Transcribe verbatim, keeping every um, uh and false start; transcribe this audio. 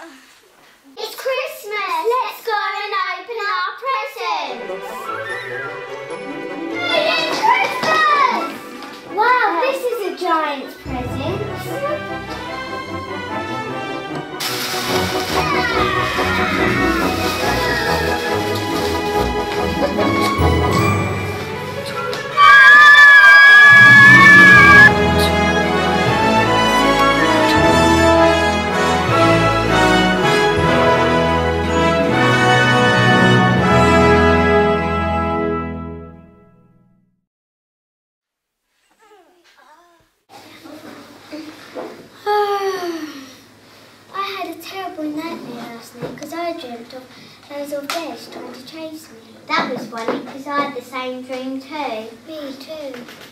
It's Christmas! Let's go and open our presents! It's Christmas! Wow, this is a giant present. I had a terrible nightmare last night because I dreamt of those old bears trying to chase me. That was funny because I had the same dream too. Me too.